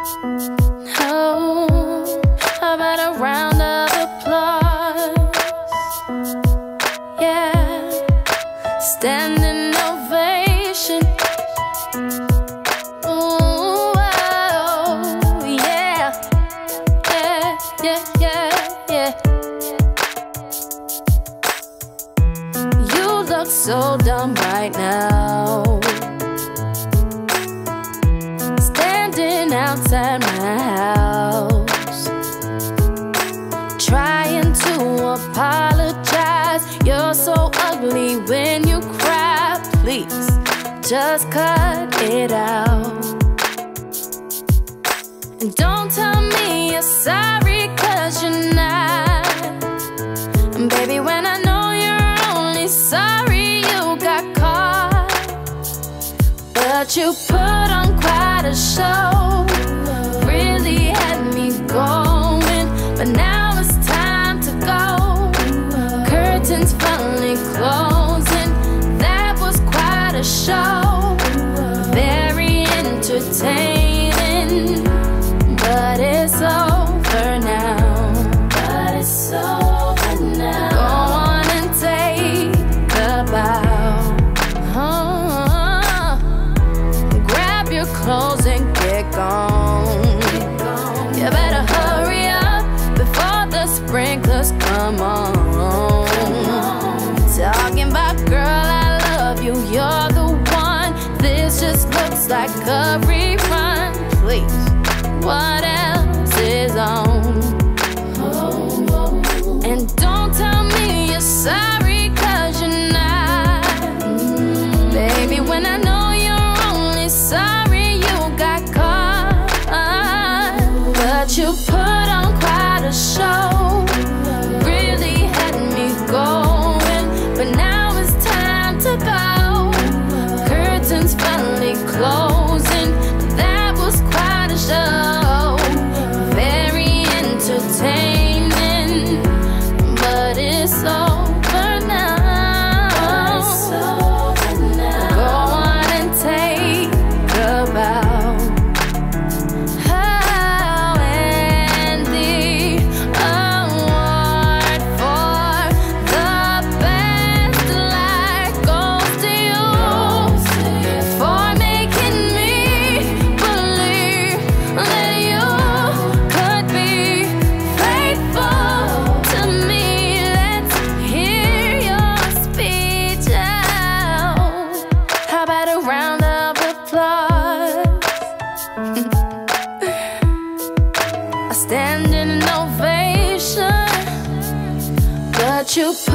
Oh, how about a round of applause? Yeah, standing ovation. Ooh, oh, yeah, yeah, yeah, yeah, yeah. You look so dumb right now, outside my house, trying to apologize. You're so ugly when you cry. Please, just cut it out. And don't tell me you're sorry, 'cause you're not. And baby, when I know you're only sorry you got caught, but you put on quite a show, really had me going, but now it's time to go. Curtains finally closing, that was quite a show. Very entertaining, but it's over now. But it's over now. Go on and take a bow. Grab your clothes and get gone. You better hurry up before the sprinklers come on. Talking about, girl, I love you, you're the one. This just looks like a rerun. Please, what else is on? And don't tell me you're sorry, 'cause you're not. Baby, when I know you're only sorry you got caught, but you put on quite a show, really had me going, but now it's time to go. Curtains finally closing, that was quite a show. Very entertaining, but it's over now. Go on and take a bow. Standing ovation, but you